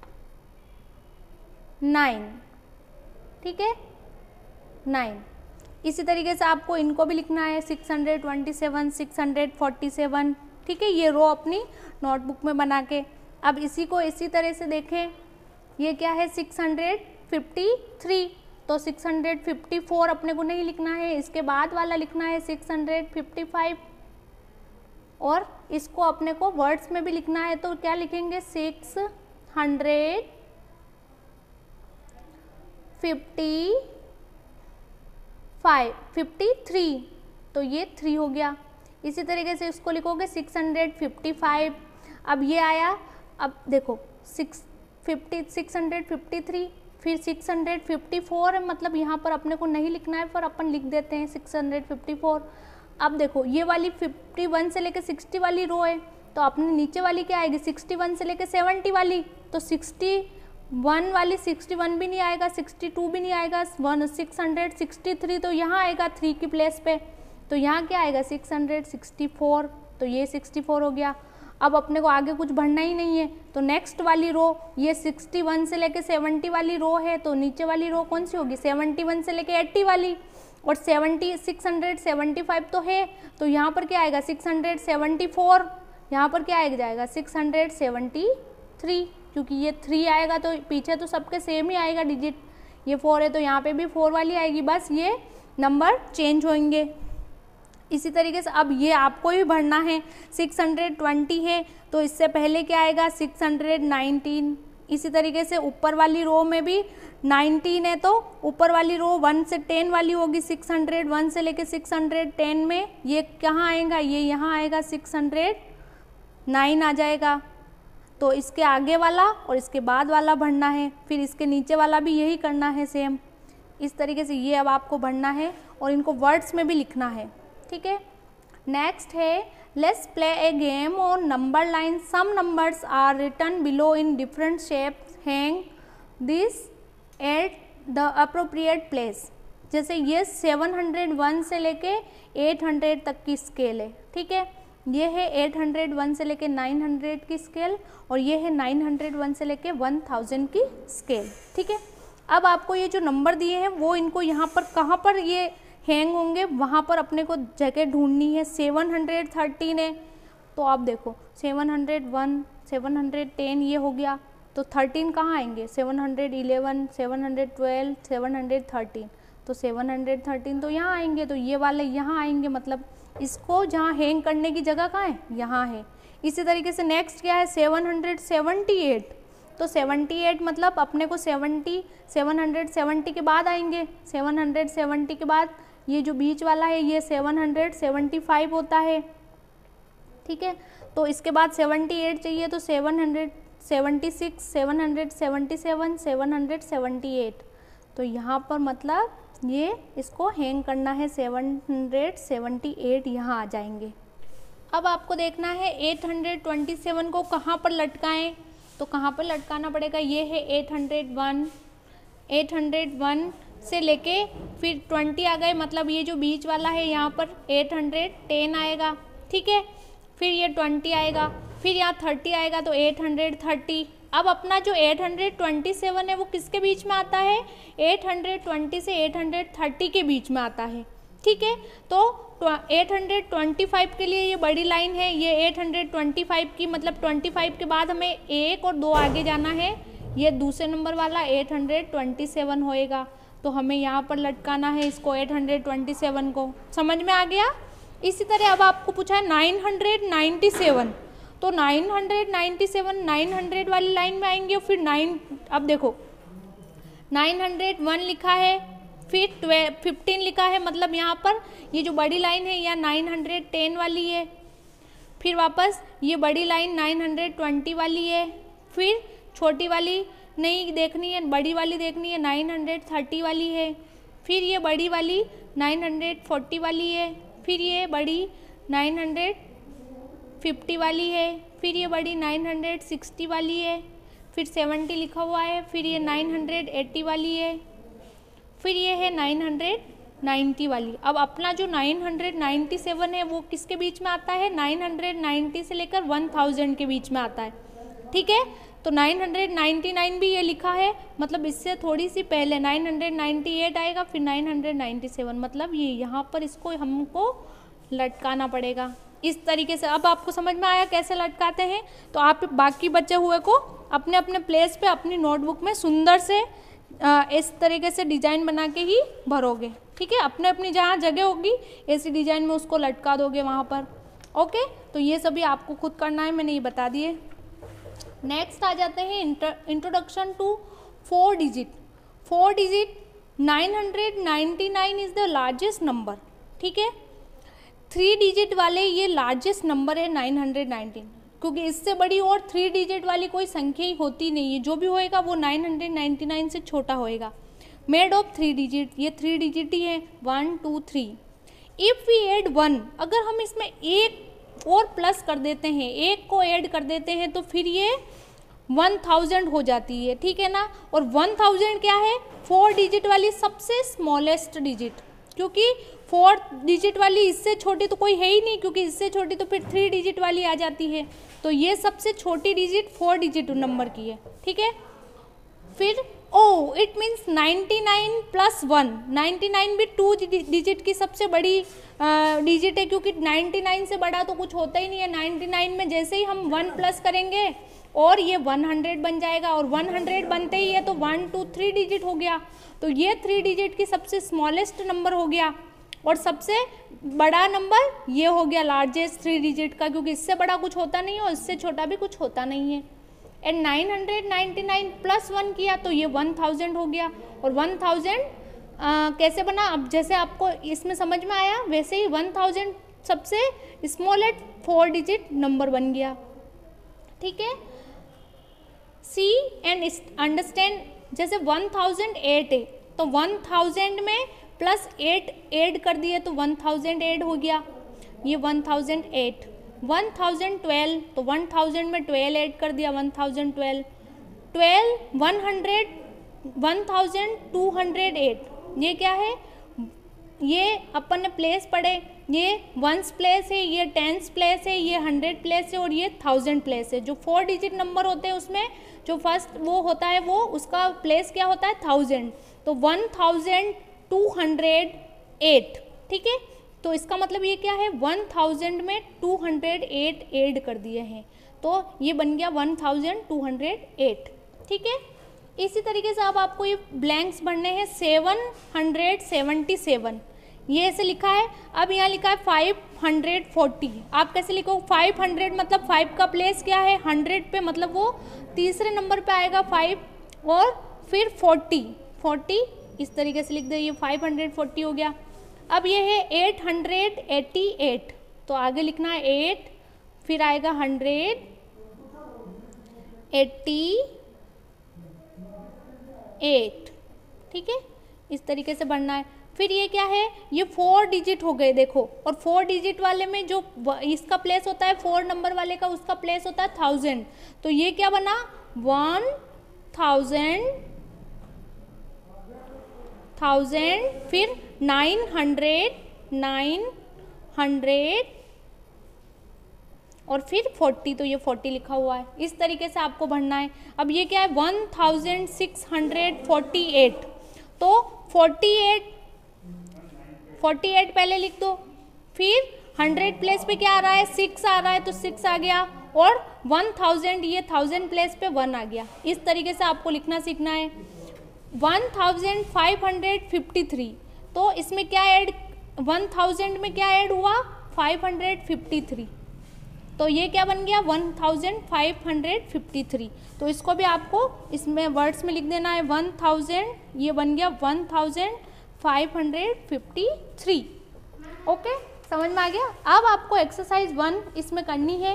Speaker 1: नाइन, ठीक है, नाइन। इसी तरीके से आपको इनको भी लिखना है six hundred twenty seven, six hundred forty seven, ठीक है, ये रो अपनी नोटबुक में बना के। अब इसी को इसी तरह से देखें, ये क्या है सिक्स हंड्रेड फिफ्टी थ्री, तो सिक्स हंड्रेड फिफ्टी फोर अपने को नहीं लिखना है, इसके बाद वाला लिखना है सिक्स हंड्रेड फिफ्टी फाइव, और इसको अपने को वर्ड्स में भी लिखना है, तो क्या लिखेंगे six hundred fifty five fifty three, तो ये थ्री हो गया। इसी तरीके से इसको लिखोगे सिक्स हंड्रेड फिफ्टी फाइव, अब ये आया, अब देखो six fifty six hundred fifty three, फिर सिक्स हंड्रेड फिफ्टी फोर है, मतलब यहाँ पर अपने को नहीं लिखना है पर अपन लिख देते हैं सिक्स हंड्रेड फिफ्टी फोर। अब देखो ये वाली फिफ्टी वन से लेके सिक्सटी वाली रो है, तो अपने नीचे वाली क्या आएगी सिक्सटी वन से लेके सेवेंटी वाली, तो सिक्सटी वन वाली सिक्सटी वन भी नहीं आएगा, सिक्सटी टू भी नहीं आएगा, one six hundred sixty three तो यहाँ आएगा थ्री की प्लेस पे, तो यहाँ क्या आएगा सिक्स हंड्रेड सिक्सटी फोर, तो ये सिक्सटी फोर हो गया। अब अपने को आगे कुछ बढ़ना ही नहीं है, तो नेक्स्ट वाली रो ये सिक्सटी वन से लेके सेवेंटी वाली रो है, तो नीचे वाली रो कौन सी होगी सेवेंटी वन से लेके एट्टी वाली, और seventy six hundred seventy five तो है, तो यहाँ पर क्या आएगा सिक्स हंड्रेड सेवेंटी फोर, यहाँ पर क्या आएगा जाएगा सिक्स हंड्रेड सेवेंटी थ्री, क्योंकि ये थ्री आएगा तो पीछे तो सबके सेम ही आएगा डिजिट, ये फोर है तो यहाँ पे भी फोर वाली आएगी, बस ये नंबर चेंज होंगे। इसी तरीके से अब ये आपको भी भरना है, सिक्स हंड्रेड ट्वेंटी है तो इससे पहले क्या आएगा सिक्स हंड्रेड नाइनटीन, इसी तरीके से ऊपर वाली रो में भी नाइनटीन है तो ऊपर वाली रो वन से टेन वाली होगी, सिक्स हंड्रेड वन से लेके सिक्स हंड्रेड टेन में ये कहाँ आएगा, ये यहाँ आएगा सिक्स हंड्रेड नाइन आ जाएगा, तो इसके आगे वाला और इसके बाद वाला भरना है, फिर इसके नीचे वाला भी यही करना है सेम। इस तरीके से ये अब आपको भरना है और इनको वर्ड्स में भी लिखना है, ठीक है। नेक्स्ट है let's play a game on number line, some numbers are written below in different shapes, hang this at the appropriate place. जैसे ये सेवन हंड्रेड वन से लेके एट हंड्रेड तक की स्केल है, ठीक है, ये है एट हंड्रेड वन से लेके नाइन हंड्रेड की स्केल और ये है नाइन हंड्रेड वन से लेके वन थाउजेंड की स्केल, ठीक है। अब आपको ये जो नंबर दिए हैं वो इनको यहाँ पर कहाँ पर ये हैंग होंगे वहाँ पर अपने को जगह ढूंढनी है। सेवन हंड्रेड थर्टीन है तो आप देखो seven hundred one seven hundred ten ये हो गया, तो थर्टीन कहाँ आएंगे seven hundred eleven seven hundred twelve seven hundred thirteen, तो सेवन हंड्रेड थर्टीन तो यहाँ आएंगे, तो ये वाले यहाँ आएंगे, मतलब इसको जहाँ हैंग करने की जगह कहाँ है यहाँ है। इसी तरीके से नेक्स्ट क्या है सेवन हंड्रेड सेवेंटी एट, तो सेवेंटी एट मतलब अपने को सेवेंटी सेवन हंड्रेड सेवेंटी के बाद आएंगे, सेवन हंड्रेड सेवेंटी के बाद ये जो बीच वाला है ये सेवन हंड्रेड सेवेंटी फाइव होता है, ठीक है। तो इसके बाद सेवेंटी एट चाहिए तो seven hundred seventy six seven hundred seventy seven seven hundred seventy eight, तो यहाँ पर मतलब ये इसको हैंग करना है, सेवन हंड्रेड सेवेंटी एट यहाँ आ जाएंगे। अब आपको देखना है एट हंड्रेड ट्वेंटी सेवन को कहाँ पर लटकाएं, तो कहाँ पर लटकाना पड़ेगा, ये है eight hundred one, eight hundred one से लेके फिर ट्वेंटी आ गए, मतलब ये जो बीच वाला है यहाँ पर एट हंड्रेड टेन आएगा, ठीक है, फिर ये ट्वेंटी आएगा, फिर यहाँ थर्टी आएगा तो एट हंड्रेड थर्टी। अब अपना जो एट हंड्रेड ट्वेंटी सेवन है वो किसके बीच में आता है, एट हंड्रेड ट्वेंटी से एट हंड्रेड थर्टी के बीच में आता है, ठीक है। तो एट हंड्रेड ट्वेंटी फाइव के लिए ये बड़ी लाइन है, ये एट हंड्रेड ट्वेंटी फाइव की मतलब पच्चीस के बाद हमें एक और दो आगे जाना है, ये दूसरे नंबर वाला एट हंड्रेड ट्वेंटी सेवन होएगा, तो हमें यहाँ पर लटकाना है इसको एट हंड्रेड ट्वेंटी सेवन को। समझ में आ गया। इसी तरह अब आपको पूछा है नाइन हंड्रेड नाइन्टी सेवन, तो nine hundred ninety seven nine hundred वाली लाइन में आएंगे, फिर नाइन, अब देखो नाइन हंड्रेड वन लिखा है, फिर ट्वेल्व फिफ्टीन लिखा है, मतलब यहाँ पर ये जो बड़ी लाइन है या नाइन हंड्रेड टेन वाली है, फिर वापस ये बड़ी लाइन नाइन हंड्रेड ट्वेंटी वाली है, फिर छोटी वाली नहीं देखनी है, बड़ी वाली देखनी है, नाइन हंड्रेड थर्टी वाली है, फिर ये बड़ी वाली नाइन हंड्रेड फोर्टी वाली है, फिर ये बड़ी नाइन हंड्रेड फिफ्टी वाली है, फिर ये बड़ी नाइन हंड्रेड सिक्सटी वाली है, फिर सेवेंटी लिखा हुआ है, फिर ये नाइन हंड्रेड एटी वाली है, फिर ये है नाइन हंड्रेड नाइन्टी वाली। अब अपना जो नाइन हंड्रेड नाइन्टी सेवन है वो किसके बीच में आता है, नाइन हंड्रेड नाइन्टी से लेकर वन थाउजेंड के बीच में आता है, ठीक है। तो नाइन हंड्रेड नाइन्टी नाइन भी ये लिखा है, मतलब इससे थोड़ी सी पहले नाइन हंड्रेड नाइन्टी एट आएगा, फिर नाइन हंड्रेड नाइन्टी सेवन, मतलब ये यहाँ पर इसको हमको लटकाना पड़ेगा इस तरीके से। अब आपको समझ में आया कैसे लटकाते हैं। तो आप बाकी बचे हुए को अपने अपने प्लेस पे अपनी नोटबुक में सुंदर से आ, इस तरीके से डिजाइन बना के ही भरोगे, ठीक है। अपने अपनी जहाँ जगह होगी ऐसी डिजाइन में उसको लटका दोगे वहाँ पर, ओके। तो ये सभी आपको खुद करना है, मैंने ये बता दिए। नेक्स्ट आ जाते हैं introduction to four digit. Four digit nine hundred ninety nine is the largest number, ठीक है। थ्री डिजिट वाले ये लार्जेस्ट नंबर है नाइन हंड्रेड नाइन्टीन, क्योंकि इससे बड़ी और थ्री डिजिट वाली कोई संख्या ही होती नहीं है, जो भी होएगा वो नाइन हंड्रेड नाइन्टी नाइन से छोटा होएगा। मेड ऑफ थ्री डिजिट, ये थ्री डिजिट ही है, one two three. If we add one, अगर हम इसमें एक और प्लस कर देते हैं, एक को ऐड कर देते हैं, तो फिर ये वन थाउजेंड हो जाती है, ठीक है ना। और वन थाउजेंड क्या है, फोर डिजिट वाली सबसे स्मॉलेस्ट डिजिट, क्योंकि फोर डिजिट वाली इससे छोटी तो कोई है ही नहीं, क्योंकि इससे छोटी तो फिर थ्री डिजिट वाली आ जाती है। तो ये सबसे छोटी डिजिट फोर डिजिट नंबर की है, ठीक है। फिर oh it means ninety nine plus one, ninety nine भी टू डिजिट की सबसे बड़ी डिजिट है, क्योंकि नाइन्टी नाइन से बड़ा तो कुछ होता ही नहीं है। नाइन्टी नाइन में जैसे ही हम वन प्लस करेंगे और ये वन हंड्रेड बन जाएगा, और वन हंड्रेड बनते ही है तो वन टू थ्री डिजिट हो गया। तो ये थ्री डिजिट की सबसे स्मॉलेस्ट नंबर हो गया, और सबसे बड़ा नंबर ये हो गया लार्जेस्ट थ्री डिजिट का, क्योंकि इससे बड़ा कुछ होता नहीं है और इससे छोटा भी कुछ होता नहीं है। And nine hundred ninety nine plus one किया तो ये वन थाउजेंड हो गया। और वन थाउजेंड कैसे बना, अब जैसे आपको इसमें समझ में आया वैसे ही वन थाउजेंड सबसे स्मॉलेस्ट फोर डिजिट नंबर बन गया, ठीक है। सी एंड अंडरस्टैंड, जैसे वन थाउजेंड एट है तो वन थाउजेंड में प्लस एट ऐड कर दिए तो वन थाउजेंड ऐड हो गया, ये one thousand eight. One thousand twelve तो वन थाउजेंड में ट्वेल्व ऐड कर दिया, one thousand twelve. Twelve one hundred one thousand two hundred eight, ये क्या है, ये अपन ने प्लेस पढ़े, ये वंस प्लेस है, ये टेंस प्लेस है, ये हंड्रेड प्लेस है और ये थाउजेंड प्लेस है। जो फोर डिजिट नंबर होते हैं उसमें जो फर्स्ट वो होता है वो उसका प्लेस क्या होता है, थाउजेंड। तो one thousand two hundred eight, ठीक है। तो इसका मतलब ये क्या है, वन थाउजेंड में टू हंड्रेड एट ऐड कर दिए हैं, तो ये बन गया one thousand two hundred eight, ठीक है। इसी तरीके से अब आपको ये ब्लैंक्स भरने हैं। सेवन हंड्रेड सेवेंटी सेवन, ये ऐसे लिखा है। अब यहाँ लिखा है फाइव हंड्रेड फोर्टी, आप कैसे लिखो, फाइव हंड्रेड मतलब फाइव का प्लेस क्या है हंड्रेड पे, मतलब वो तीसरे नंबर पे आएगा फाइव, और फिर फोर्टी, फोर्टी इस तरीके से लिख दे, ये फाइव हंड्रेड फोर्टी हो गया। अब ये है एट हंड्रेड एटी एट, तो आगे लिखना है एट, फिर आएगा हंड्रेड एट्टी एट, ठीक है, इस तरीके से बढ़ना है। फिर ये क्या है, ये फोर डिजिट हो गए देखो, और फोर डिजिट वाले में जो इसका प्लेस होता है फोर नंबर वाले का, उसका प्लेस होता है थाउजेंड। तो ये क्या बना, वन थाउजेंड थाउजेंड, फिर नाइन हंड्रेड नाइन हंड्रेड, और फिर फोर्टी, तो ये फोर्टी लिखा हुआ है। इस तरीके से आपको भरना है। अब ये क्या है, one thousand six hundred forty eight, तो फोर्टी एट फोर्टी एट पहले लिख दो, फिर हंड्रेड प्लेस पे क्या आ रहा है, सिक्स आ रहा है तो सिक्स आ गया, और वन थाउजेंड, ये थाउजेंड प्लेस पे वन आ गया। इस तरीके से आपको लिखना सीखना है। One thousand five hundred fifty three, तो इसमें क्या ऐड, वन थाउजेंड में क्या ऐड हुआ, फाइव हंड्रेड फिफ्टी थ्री, तो ये क्या बन गया, one thousand five hundred fifty three. तो इसको भी आपको इसमें वर्ड्स में लिख देना है, वन थाउजेंड, ये बन गया one thousand five hundred fifty three. Okay, समझ में आ गया। अब आपको एक्सरसाइज वन इसमें करनी है।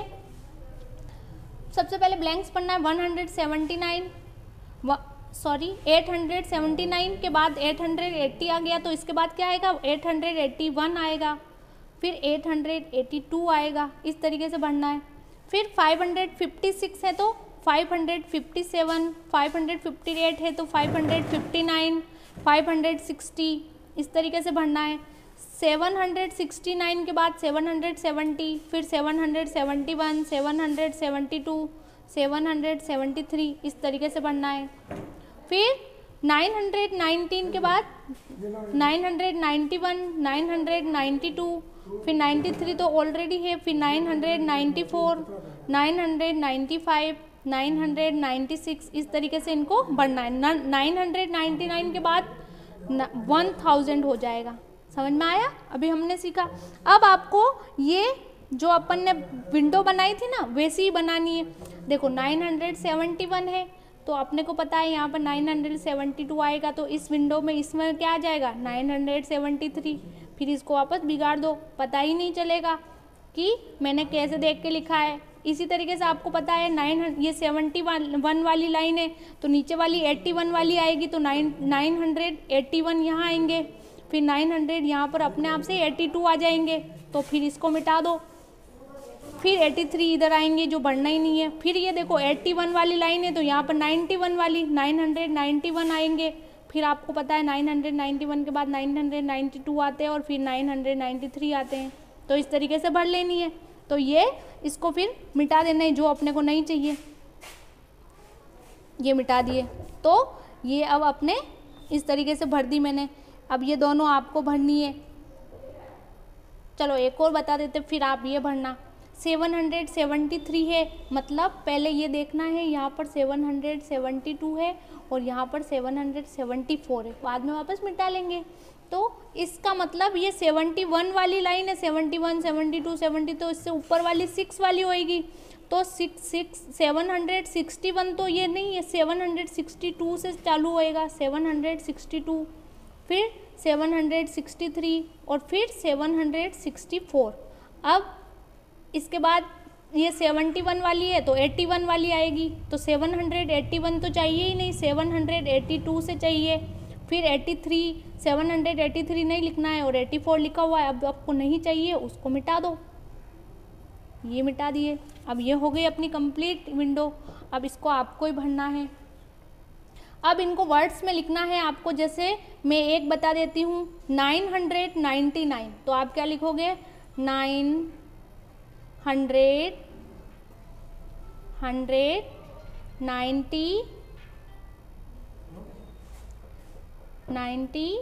Speaker 1: सबसे पहले ब्लैंक्स पढ़ना है, one hundred seventy nine, sorry eight hundred seventy nine के बाद एट हंड्रेड एट्टी आ गया, तो इसके बाद क्या आएगा, एट हंड्रेड एट्टी वन आएगा, फिर एट हंड्रेड एट्टी टू आएगा। इस तरीके से बढ़ना है। फिर फाइव हंड्रेड फिफ्टी सिक्स है तो five hundred fifty seven, five hundred fifty eight है तो five hundred fifty nine, five hundred sixty, इस तरीके से बढ़ना है। सेवन हंड्रेड सिक्सटी नाइन के बाद सेवन हंड्रेड सेवेंटी, फिर seven hundred seventy one, seven hundred seventy two, seven hundred seventy three, इस तरीके से बढ़ना है। फिर नाइन हंड्रेड नाइनटीन के बाद nine hundred ninety one, nine hundred ninety two, फिर नाइंटी थ्री तो ऑलरेडी है, फिर nine hundred ninety four, nine hundred ninety five, nine hundred ninety six, इस तरीके से इनको बढ़ना है। नाइन हंड्रेड नाइंटी नाइन के बाद वन थाउजेंड हो जाएगा। समझ में आया, अभी हमने सीखा। अब आपको ये जो अपन ने विंडो बनाई थी ना, वैसी ही बनानी है। देखो नाइन हंड्रेड सेवेंटी वन है तो अपने को पता है यहाँ पर नाइन हंड्रेड सेवेंटी टू आएगा, तो इस विंडो में इसमें क्या आ जाएगा, नाइन हंड्रेड सेवेंटी थ्री। फिर इसको वापस बिगाड़ दो, पता ही नहीं चलेगा कि मैंने कैसे देख के लिखा है। इसी तरीके से आपको पता है नाइन ये सेवेंटी वन वाली लाइन है तो नीचे वाली एट्टी वन वाली आएगी, तो nine nine hundred eighty one यहाँ आएंगे, फिर नाइन हंड्रेड यहाँ पर अपने आप से एट्टी टू आ जाएंगे, तो फिर इसको मिटा दो। फिर एट्टी थ्री इधर आएंगे जो बढ़ना ही नहीं है। फिर ये देखो एट्टी वन वाली लाइन है तो यहाँ पर नाइंटी वन वाली नाइन हंड्रेड नाइंटी वन आएंगे। फिर आपको पता है नाइन हंड्रेड नाइंटी वन के बाद नाइन हंड्रेड नाइंटी टू आते हैं और फिर नाइन हंड्रेड नाइंटी थ्री आते हैं। तो इस तरीके से भर लेनी है। तो ये इसको फिर मिटा देना है जो अपने को नहीं चाहिए, ये मिटा दिए। तो ये अब अपने इस तरीके से भर दी मैंने। अब ये दोनों आपको भरनी है। चलो एक और बता देते, फिर आप ये भरना। सेवन हंड्रेड सेवेंटी थ्री है, मतलब पहले ये देखना है यहाँ पर सेवन हंड्रेड सेवेंटी टू है और यहाँ पर सेवन हंड्रेड सेवेंटी फोर है, बाद में वापस मिटा लेंगे। तो इसका मतलब ये सेवेंटी वन वाली लाइन है, seventy one, seventy two, seventy, तो इससे ऊपर वाली सिक्स वाली होएगी। तो six six seven hundred sixty one तो ये नहीं है, सेवन हंड्रेड सिक्सटी टू से चालू होएगा, सेवन हंड्रेड सिक्सटी टू, फिर सेवन हंड्रेड सिक्सटी थ्री और फिर सेवन हंड्रेड सिक्सटी फोर। अब इसके बाद ये सेवेंटी वन वाली है तो एट्टी वन वाली आएगी, तो सेवन हंड्रेड एट्टी वन तो चाहिए ही नहीं, सेवन हंड्रेड एट्टी टू से चाहिए, फिर eighty three, seven hundred eighty three नहीं लिखना है और एट्टी फोर लिखा हुआ है, अब आपको नहीं चाहिए उसको मिटा दो। ये मिटा दिए। अब ये हो गई अपनी कंप्लीट विंडो। अब इसको आपको ही भरना है। अब इनको वर्ड्स में लिखना है आपको। जैसे मैं एक बता देती हूँ, नाइन हंड्रेड नाइन्टी नाइन, तो आप क्या लिखोगे, nine hundred hundred ninety ninety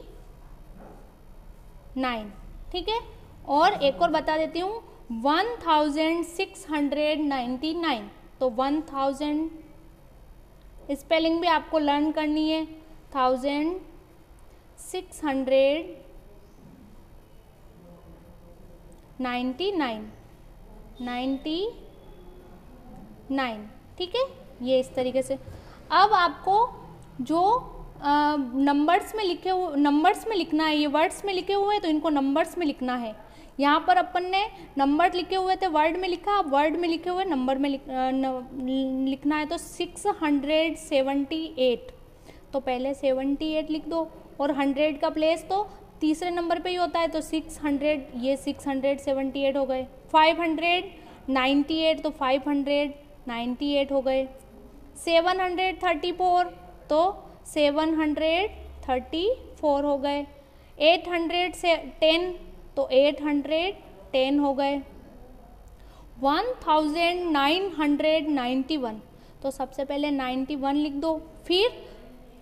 Speaker 1: nine, ठीक है। और एक और बता देती हूँ, one thousand six hundred ninety nine, तो वन थाउजेंड स्पेलिंग भी आपको लर्न करनी है। Thousand six hundred ninety nine, ninety nine, ठीक है। ये इस तरीके से। अब आपको जो नंबर्स में लिखे हुए नंबर्स में लिखना है, ये वर्ड्स में लिखे हुए हैं तो इनको नंबर्स में लिखना है। यहाँ पर अपन ने नंबर लिखे हुए थे, वर्ड में लिखा, अब वर्ड में लिखे हुए नंबर में लिख, न, लिखना है। तो सिक्स हंड्रेड सेवेंटी एट, तो पहले सेवेंटी एट लिख दो और हंड्रेड का प्लेस तो तीसरे नंबर पे ही होता है, तो सिक्स हंड्रेड, ये सिक्स हंड्रेड सेवेंटी एट हो गए। फाइव हंड्रेड नाइन्टी एट, तो फाइव हंड्रेड नाइन्टी एट हो गए। सेवन हंड्रेड थर्टी फोर, तो सेवन हंड्रेड थर्टी फोर हो गए। एट हंड्रेड से टेन, तो एट हंड्रेड टेन हो गए। One thousand nine hundred ninety one, तो सबसे पहले नाइन्टी वन लिख दो, फिर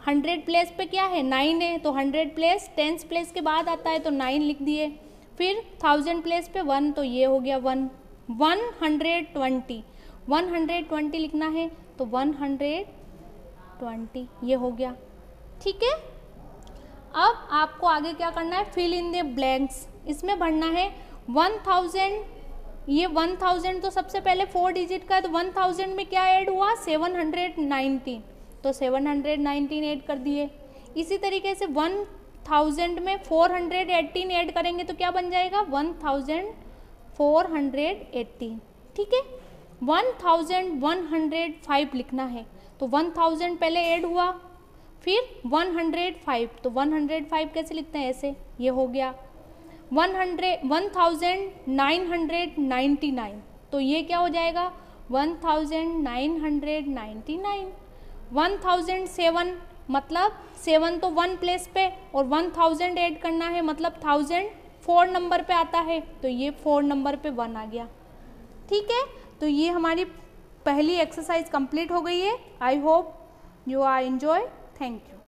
Speaker 1: हंड्रेड प्लेस पे क्या है, नाइन है, तो हंड्रेड प्लेस टेंस प्लेस के बाद आता है तो नाइन लिख दिए। फिर थाउजेंड प्लेस पे वन, तो ये हो गया one. One hundred twenty, one hundred twenty लिखना है तो वन हंड्रेड ट्वेंटी, ये हो गया। ठीक है, अब आपको आगे क्या करना है, फिल इन द ब्लैंक्स। इसमें भरना है वन थाउजेंड, ये वन थाउजेंड तो सबसे पहले फोर डिजिट का है, तो वन थाउजेंड में क्या ऐड हुआ, सेवन हंड्रेड नाइनटीन, तो सेवन हंड्रेड नाइनटीन ऐड कर दिए। इसी तरीके से वन थाउजेंड में फोर हंड्रेड एटीन ऐड करेंगे तो क्या बन जाएगा, one thousand four hundred eighteen. ठीक है, one thousand one hundred five लिखना है, तो वन थाउजेंड पहले ऐड हुआ, फिर वन हंड्रेड फाइव, तो वन हंड्रेड फाइव कैसे लिखते हैं, ऐसे, ये हो गया। One hundred one thousand nine hundred ninety nine, तो ये क्या हो जाएगा, one thousand nine hundred ninety nine. One thousand seven, मतलब सेवन तो वन प्लेस पे और वन थाउजेंड ऐड करना है, मतलब थाउजेंड फोर नंबर पे आता है, तो ये फोर नंबर पे वन आ गया। ठीक है, तो ये हमारी पहली एक्सरसाइज कंप्लीट हो गई है। I hope you are enjoy. Thank you.